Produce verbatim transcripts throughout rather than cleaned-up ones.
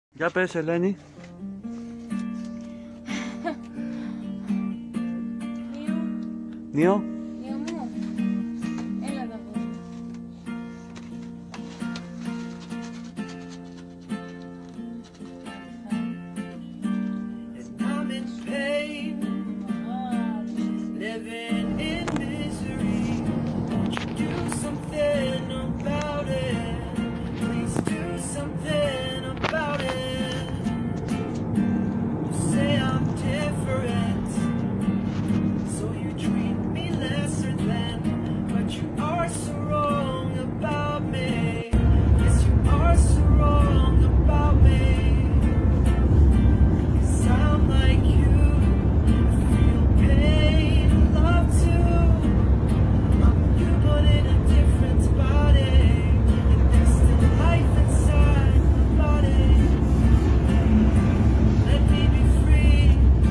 Ya ves, Eleni. Nio? Nio mo. Ela da po. And I'm in pain, living in misery. Won't you do something about it? Please do something about it. You say I'm different, so you treat me lesser than, but you are so wrong about me. Yes, you are so wrong about me. 'Cause I'm like you, feel pain, love too. I'm you but in a different body, and there's still life inside my body. Let me be free,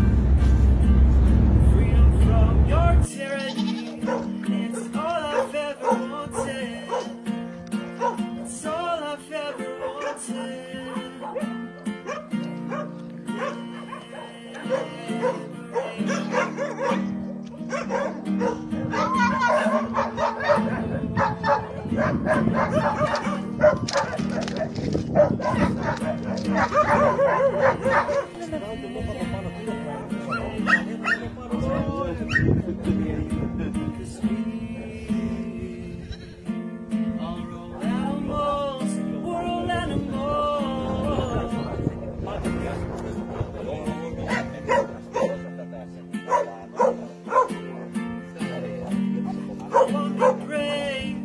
freedom from your tyranny. It's all I've ever wanted. It's all I've ever wanted. Cause we are all animals, we're all animals. Go on, be brave,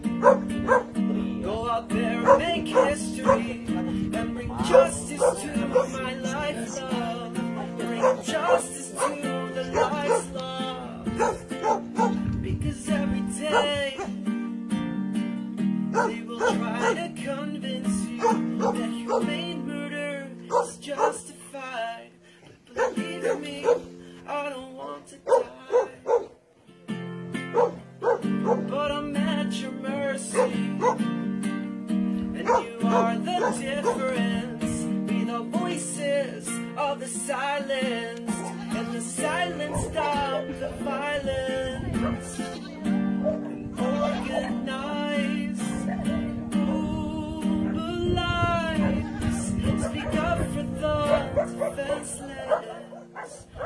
go out there and make history, and bring justice to my life, love. Bring justice to the lives lost. Because every day they will try to convince you that humane murder is justified. But believe me, I don't want to die. But I'm at your mercy, and you are the difference. Be the voices of the silence, and the silence stop the violence. And organize, mobilize, speak up for the defenseless.